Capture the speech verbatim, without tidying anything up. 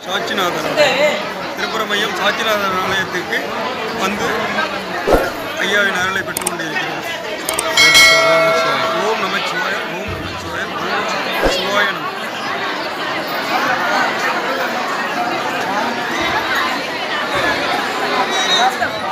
சாட்சிநாதர் திருப்புறமையம் சாட்சிநாதர் ஆலயத்திற்கு வந்து ஐயாவின் அருளை பெற்றுக் கொண்டிருக்கிறோம். ஓம் நமச்சிவாய, ஓம் நமச்சிவாய, ஓம் சிவாய நம. Stop.